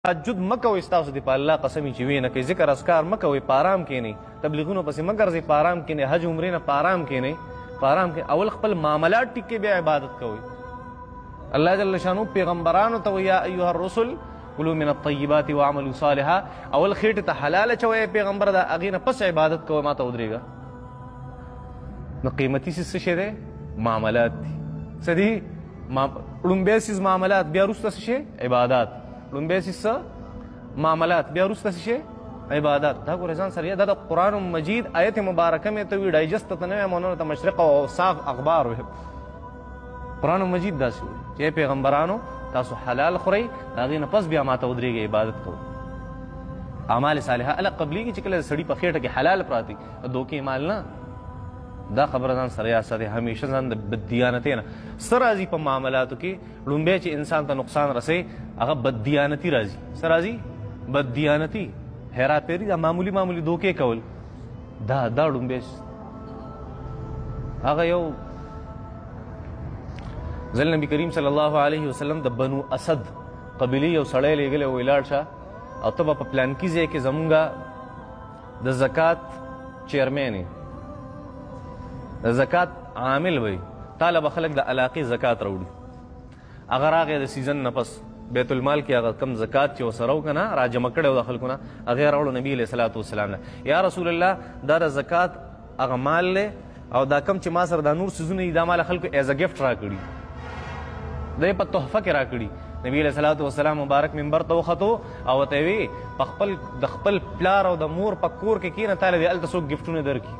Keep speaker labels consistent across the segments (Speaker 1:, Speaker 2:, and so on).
Speaker 1: تهجد مکوئ ستاسو د په الله قسم چې وینه کوي ذکر اسکار مکوئ په آرام کښېنئ تبلیغونو پسې مه ګرځئ په آرام کښېنئ حج عمرې نه په آرام کښېنئ په آرام کې اول خپل معاملات ټیک کړئ بیا عبادت کوئ. الله جل شانو پیغمبرانو ته وایي یا ایها الرسل کلوا من الطیبات واعملوا صالحا اول خېټې ته حلال اچوئ پیغمبر د هغې نه پس عبادت کوئ ما ته ودرېږه. نو قیمتي څیز څه شی دی؟ معاملات دي. څه دي؟ لومبی څیز معاملات بیا وروسته څه شی؟ عبادات. لومبی څیز څه؟ معاملات بیا وروسته څه شی؟ عبادات. دا ګورې ځان سره دا د قرآن مجید آیت مبارکه مې ته وي ډایجسټ ته نه وایم ته مشرق او صاف اخبار وي. قرآن مجید داسې وایي چې پیغمبرانو تاسو حلال خورئ د هغې نه پس بیا ما ته ودرېږئ عبادت کوئ. اعمال صالحه هله قبلیږي چې کله د سړي په خېټه کې حلال پراته د دوکې مال نه. دا خبره ځان سره یاد ساتئ همیشه ځان د بددیانتۍ نه څه راځي په معاملاتو کې لومبی چې انسان ته نقصان رسوي هغه بددیانتي راځي. څه راځي؟ بددیانتي هیراپیري دا معمولي معمولي دوکې کول دا لومبی هغه یو ځل نبي کریم صلی الله علیه وسلم د بنو اسد قبیلې یو سړی لیږلی وی لاړ شه او ته به په پلانکي ځای کې زمونږ د زکات چیرمین د زکات عامل وی تاله به خلک د علاقې زکات راوړي. هغه راغی د سیزن نه پس بیت المال کې هغه کم زکات چې ورسره و که نه راجمع کړی و د خلکو نه هغې راوړو نبي علیه صلات وسلام نه. یا رسول الله دا د زکات هغه مال دی او دا کم چې ما سره دا نور څیزونه دي دا مال خلکو ایز ا ګفټ راکړي دا یې په تحفه کې راکړي. نبي علیه صلات وسلام مبارک منبر ته وختو او ورته یې وی د خپل پلار او د مور په کور کې کښېنه تاله دې هلته څوک ګفټونه درکړي.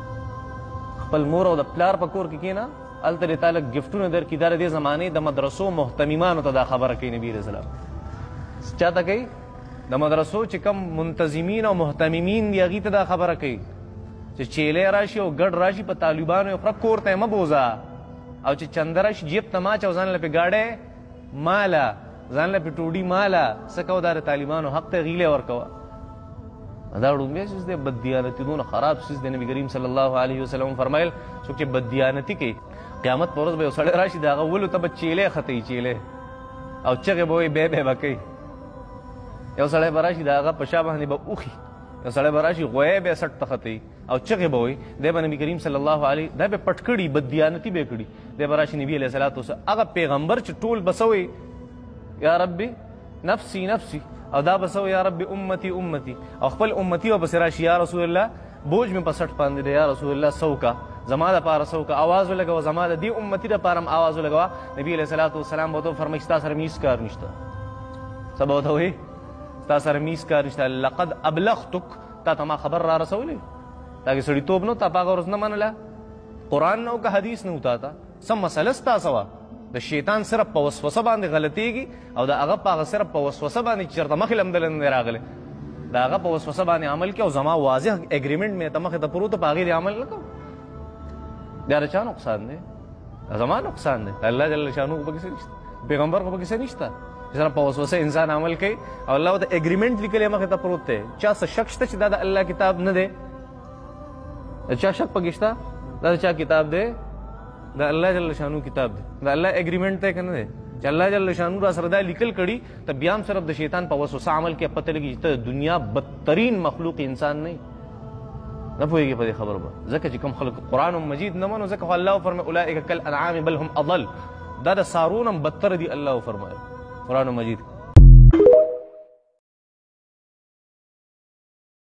Speaker 1: خپل مور او د پلار په کور کې کښېنه هلته دې تاله ګفټونه درکړي. دا د دې زمانې د مدرسو محتمیمانو ته دا خبره کوي نبي علیه السلام. چا ته کوي؟ د مدرسو چې کم منتظمین او محتممین دي هغې ته دا خبره کوي چې چیلی راشي او ګډ راشي په طالبانو یې خوره کور ته یې مه بوځه او چې چنده راشي جیب ته ماچه او ځان له پې ګاډی ماله ځان له پې ټوډي ماله څه کوه دا د طالبانو حق ته غیلې ورکوه. دا ړومبی څیز دی بددیانتي دونه خراب څیز دی. نبي کریم صلی الله علیه وسلم فرمایل څوک چې بددیانتي کوي قیامت په ورځ به یو سړی راشي د هغه ولو ته به چیلی ختوي چیلی او چغې به وایي بی بی به کوي. یو سړی به راشي د هغه په شا باندې به اوښي یو سړی به راشي غویی به یې سټ ته ختوي او چغې به وایي دی به نبي کریم صلی الله علیه دا به یې پټ کړي بددیانتي به یې کړي. دی به راشي نبي علیه صلات وسلام هغه پیغمبر چې ټول به څه وایي یا ربي نفسي نفسي او دا به څه یا ربي امتي امتي او خپل امتي به پسې راشي یا رسول الله بوج مې په سټ باندې دی یا رسول الله سوکه زما دپاره سوکه آواز ولګوه زما د دې امتي دپاره هم آواز ولګوه. نبي علیه صلات وسلام به ورته وفرمایي ستا سره هېڅ کار نشته. څه به ورته وایي؟ ستا سره هېڅ کار نشته. لقد ابلغتک تا ته ما خبر را رسولی تا کې سړیتوب نه تا په هغه ورځ نه منله قرآن نه و که حدیث نه و تا ته څه مسله ستا څه وه؟ د شیطان صرف په وسوسه باندې غلطېږي او د هغه په هغه صرف په وسوسه باندې چې چېرته مخې له همدلته نه دی راغلی د هغه په وسوسه باندې عمل کوي او زما واضح اګریمنټ مې ته مخې ته پروت په هغې دې عمل نه کوم. دا د چا نقصان دی؟ دا زما نقصان دی. الله جل شانو خو پکې څه نشته پیغمبر خو پکې څه نشته چې صرف په وسوسه انسان عمل کوي او الله ورته اګریمنټ لیکلی مخې ته پروت دی. چا څه شک شته چې دا د الله کتاب نه دی؟ د چا شک پکې شته؟ دا د چا کتاب دی؟ دا الله جل شانو کتاب دی. دا الله اګریمنټ دی که نه دی چې الله جل شانو را سره دا لیکل کړي ته بیا هم صرف د شیطان په وسوسه عمل کې پته لګي چې ته د دنیا بدترین مخلوق انسان نه نه پوهېږي په دې خبرو به ځکه چې کوم خلک قرآن مجید نه منو ځکه خو الله وفرمایي اولئک کالانعام بل هم اضل دا د څاروو نه هم بدتر دي الله وفرمایل قرآن مجید